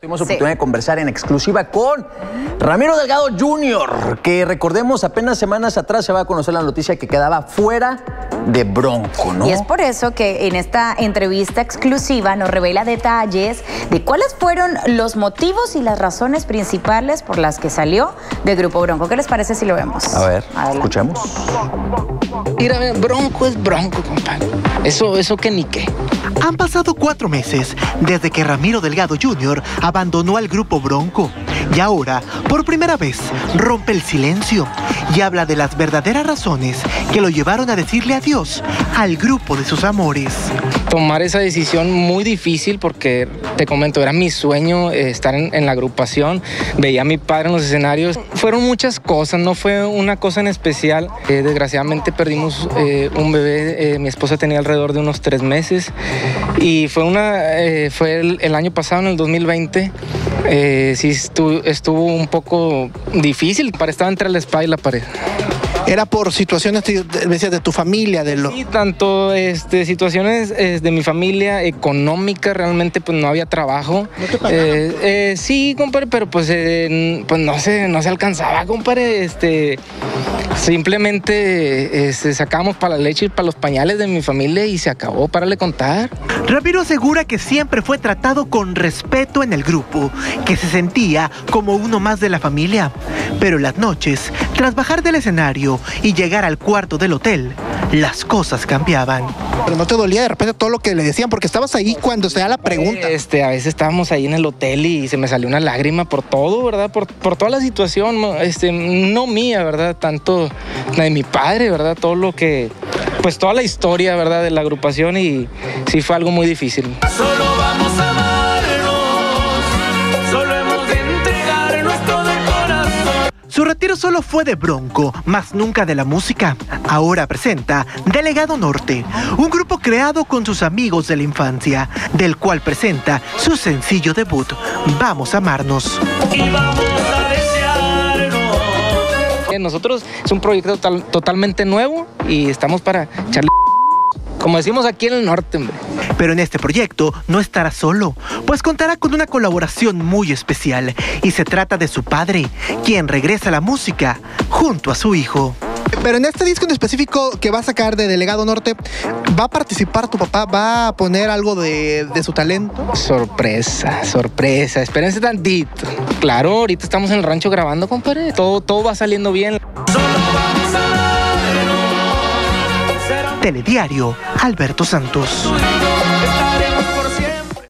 Tuvimos oportunidad de conversar en exclusiva con Ramiro Delgado Jr., que recordemos apenas semanas atrás se va a conocer la noticia que quedaba fuera de Bronco, ¿no? Y es por eso que en esta entrevista exclusiva nos revela detalles de cuáles fueron los motivos y las razones principales por las que salió de Grupo Bronco. ¿Qué les parece si lo vemos? A ver, adelante. Escuchemos. Mira, Bronco es Bronco, compadre. Eso que ni qué. Han pasado 4 meses desde que Ramiro Delgado Jr. abandonó al Grupo Bronco y ahora, por primera vez, rompe el silencio y habla de las verdaderas razones que lo llevaron a decirle adiós al grupo de sus amores. Tomar esa decisión muy difícil porque, te comento, era mi sueño estar en la agrupación. Veía a mi padre en los escenarios. Fueron muchas cosas, no fue una cosa en especial. Desgraciadamente perdimos un bebé. Mi esposa tenía alrededor de unos 3 meses. Y fue el año pasado, en el 2020. Sí estuvo un poco difícil. Estaba entre la espada y la pared. ¿Era por situaciones, decías, de tu familia? Sí, tanto situaciones de mi familia, económica, realmente pues no había trabajo. ¿No te pagaban? Sí, compadre, pero pues no se alcanzaba, compadre. Simplemente sacábamos para la leche y para los pañales de mi familia y se acabó, párale contar. Ramiro asegura que siempre fue tratado con respeto en el grupo, que se sentía como uno más de la familia. Pero las noches, tras bajar del escenario y llegar al cuarto del hotel, las cosas cambiaban. Pero no te dolía de repente todo lo que le decían, porque estabas ahí cuando se da la pregunta. A veces estábamos ahí en el hotel y se me salió una lágrima por todo, ¿verdad? Por toda la situación, no mía, ¿verdad? Tanto la de mi padre, ¿verdad? Todo lo que, pues toda la historia, ¿verdad? De la agrupación, y sí fue algo muy difícil. Solo vamos a amarnos, solo hemos de entregarnos todo el corazón. Su retiro solo fue de Bronco, más nunca de la música. Ahora presenta Delegado Norte, un grupo creado con sus amigos de la infancia, del cual presenta su sencillo debut, Vamos a Amarnos. Y vamos a desearnos. Nosotros es un proyecto totalmente nuevo y estamos para echarle, como decimos aquí en el norte, hombre. Pero en este proyecto no estará solo, pues contará con una colaboración muy especial, y se trata de su padre, quien regresa a la música junto a su hijo. Pero en este disco en específico que va a sacar de Delegado Norte, ¿va a participar tu papá? ¿Va a poner algo de su talento? Sorpresa, espérense tantito. Claro, ahorita estamos en el rancho grabando, compadre. Todo va saliendo bien. Solo vamos a amarnos. Telediario, Alberto Santos.